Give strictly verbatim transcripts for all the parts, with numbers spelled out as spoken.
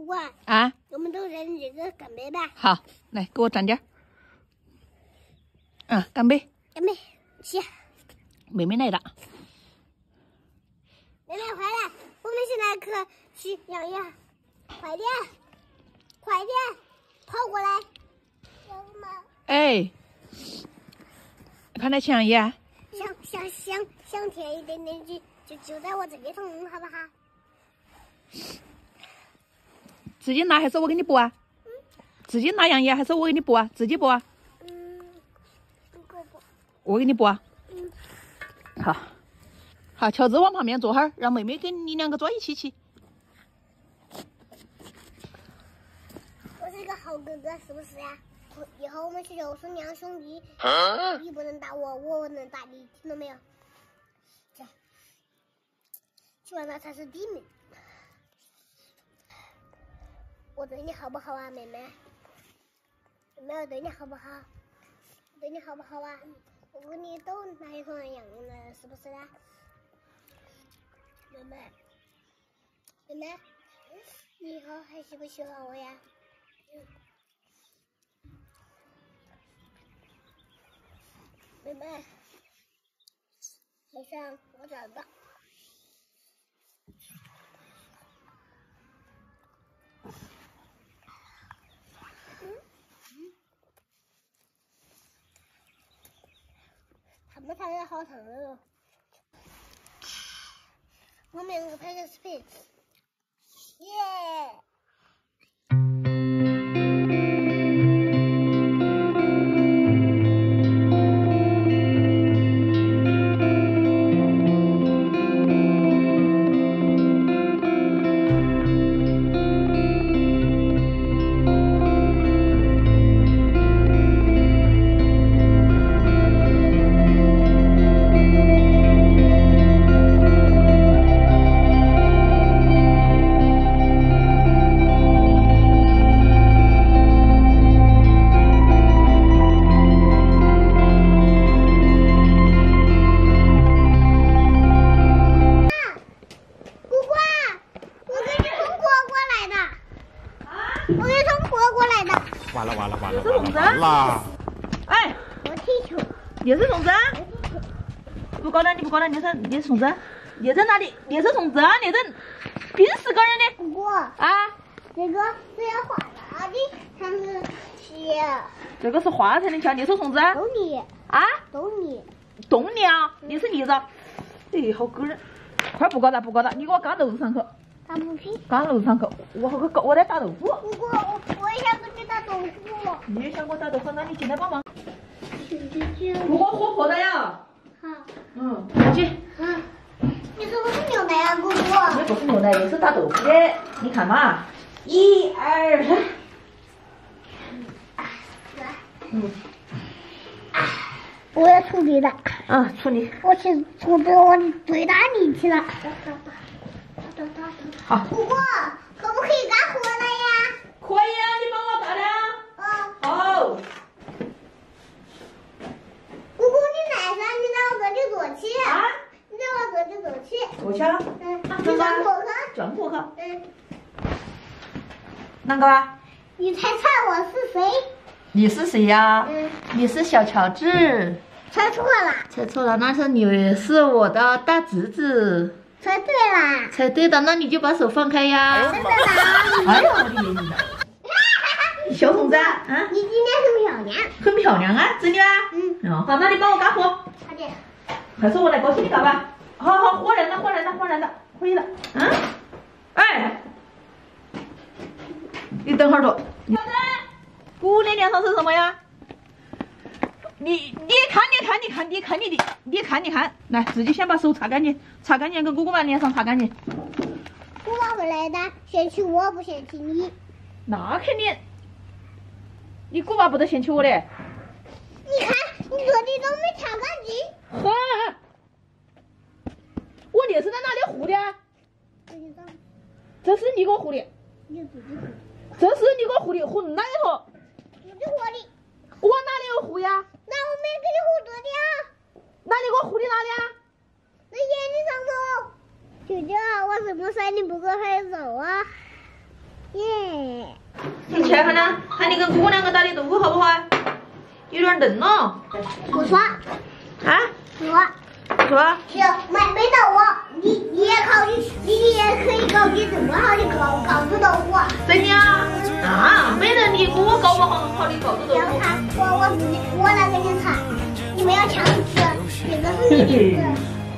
姑啊， 我们都认这个干杯吧。 好，来给我蘸点儿。嗯，干杯。 干杯，起。 妹妹来了。 妹妹快来，我们现在可去养鸭，快点，快点，跑过来。 哎，看来抢鸭。 想想想想甜一点点就就就在我这里头，好不好？ 自己拿还是我给你剥啊？嗯、自己拿羊鸭还是我给你剥啊？自己剥啊？ 嗯，你给我剥。 我给你剥啊？ 嗯。 好，好，乔治往旁边坐会儿，让妹妹跟你两个坐一起去。 我是个好哥哥，是不是呀？以后我们学校是两兄弟，啊、你不能打我，我不能打你，听到没有？这，希望那才是弟妹。我对你好不好啊，妹妹？妹妹，我对你好不好？我对你好不好啊？我跟你都拿一双一样的，是不是啊？妹妹，妹妹，你以后还喜不喜欢我呀？嗯。妹妹，没事，我找到。嗯嗯，他们唱的好疼哦。我们两个拍个视频，耶！我是从国过来的。 完了完了完了完了完了！ 哎， 我踢球。 你是虫子？不搞了，你不搞了，你是你是虫子？你在哪里？你是虫子啊？你这平时搞人的？ 不过啊， 这个是要画的，它是铁。 这个是花才能敲，你是虫子啊？ 懂你啊？ 懂你。 懂你啊？你是你子？哎，好勾人！快不搞了，不搞了，你给我刚豆腐上口。 打不平。 刚豆腐上口，我好个我在打豆腐。 不过我我也想跟你打豆腐。 你也想给我打豆腐，那你进来帮忙。 去去去。 不过火破的呀。 好。 嗯，去。 嗯。你是不是牛奶啊，姑姑？ 也不是牛奶，也是打豆腐的。你看嘛，一二三。 来。 嗯。 我要处理的。 啊，处理。 我去处理我最大力气了。 好。 姑姑，可不可以干活了呀？ 可以啊，你帮我干的啊。 嗯。 好。 姑姑，你来噻，你在我这里坐起。 啊？ 你在我这里坐起。 坐起了。 嗯。你转过去。 转过去。 嗯。 啷个啊？ 你猜猜我是谁？ 你是谁呀？ 嗯。 你是小乔治。 猜错了。 猜错了，那是你是我的大侄子。 猜对了。 猜对的，那你就把手放开呀。 真的啦。 哎呀，我的眼睛的。小虫子啊， 你今天很漂亮。 很漂亮啊，真的啊。嗯。哦，好，那你帮我干活。 好的。 还是我来搞起你干吧。好好，活人了，活人了，活人了，可以了。嗯。哎。你等会儿着。小子，姑娘脸上是什么呀？你你看你看你看你看你的，你看你看，来自己先把手擦干净，擦干净，跟姑姑把脸上擦干净。 姑妈回来的，嫌弃我不嫌弃你。 那肯定，你姑妈不得嫌弃我的。 你看你这里都没擦干净。 哈，我脸是在哪里糊的？这是你给我糊的。 你自己糊。 这是你给我糊的，糊哪里头？ 自己糊的。 我哪里有糊呀？ 那我没给你糊这里啊。 那你给我糊的哪里啊？ 那眼睛上头。舅舅，我什么事你不给我拍手啊？耶。 起来看呐，喊你跟姑姑两个打的豆腐好不好啊？有点嫩哦。 不错。 啊？ 不错。 不错。 行，没没到我，你你也考虑，你也可以搞你这么好的搞搞子豆腐。 真的啊？啊，没人理我搞不好好的搞子豆腐。 我我自己我来给你擦，你们要强吃，这个是你的。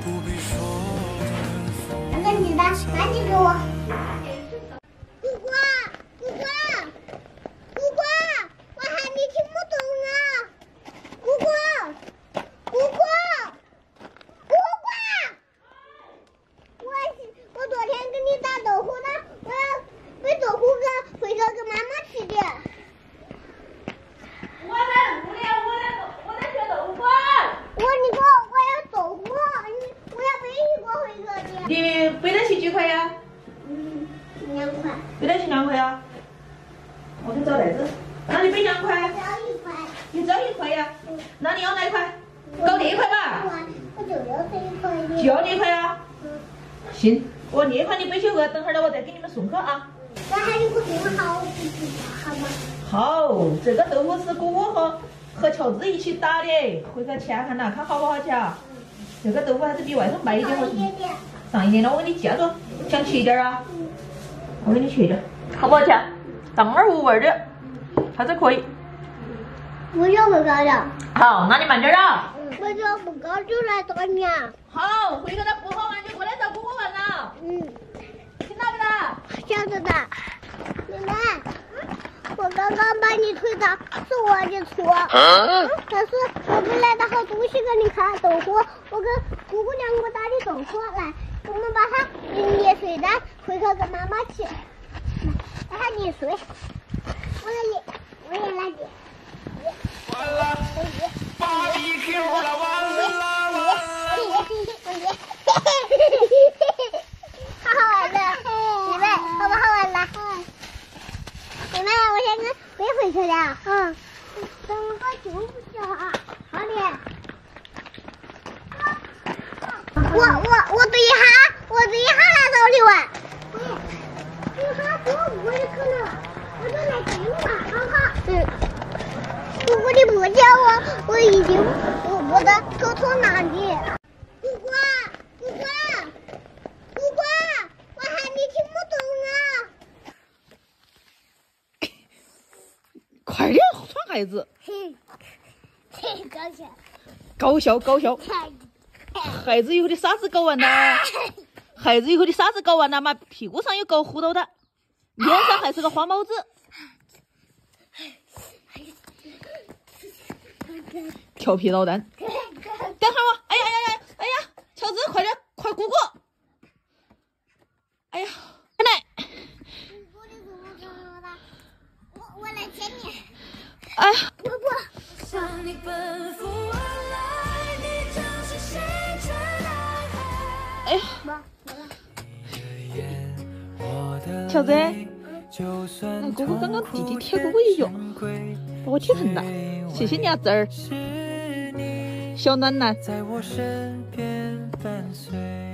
那个你的，那你给我。姑姑，姑姑，姑姑，我喊你听不懂啊！姑姑，姑姑，姑姑，我我昨天给你打豆腐呢，我要被豆腐给回头给妈妈吃的。 我在屋里，我在我在学豆腐。 我你给我我要豆腐，你我要背一个回头的。 你背得起几块呀？ 嗯，两块。 背得起两块呀？我给找袋子。那你背两块？ 只要一块。 你只要一块呀？那你要哪一块？搞这一块吧。 我就要这一块的。 就要这一块呀？行，我这一块你背起回来，等会儿呢我再给你们送去啊。 那还有个更好的好吗？ 好，这个豆腐是姑姑和和乔治一起打的，回头切看呐，看好不好切啊？这个豆腐还是比外头卖一点好吃。上一点了，我给你切着，想切一点啊？我给你切一点，好不好切？当然无味的，还是可以。 我要不高的。 好，那你慢点啊。 我要不高就来找你啊。 好，回头他不好玩就过来找姑姑玩了。 嗯， 听到没啦？ 晓得的。妹妹，我刚刚把你推倒是我的错，但是我给来的好东西给你看，豆腐，我跟姑姑两个打的豆腐，来，我们把它捏碎的，回头给妈妈吃，把它捏碎，我也捏，我也来捏。 完了，芭比 Q 了，完了完了！ 好好玩的，妹妹，好不好玩了？妹妹，我先跟背回去了。嗯，等我救不着啊！好的。我我我对哈，我对哈来找你玩。对，对哈多我就可能，我就来跟你玩，好不好？嗯。姑姑你不叫我，我已经我我的偷偷拿你。姑姑，姑姑，姑姑，我喊你听不懂啊！ 快点，穿孩子。 嘿，嘿，高兴。 高效高效。孩子以后的啥子搞完了？孩子以后的啥子搞完了嘛？屁股上有搞糊涂的，脸上还是个花帽子。调皮捣蛋，等会儿我，哎呀呀呀，哎呀，乔治，快点，快姑姑，哎呀，奶奶， 我我来接你， 哎呀， 姑姑， 哎呀，乔治，那姑姑刚刚弟弟贴姑姑一脚，把我贴疼了，谢谢你啊，侄儿。小暖男。在我身边伴随。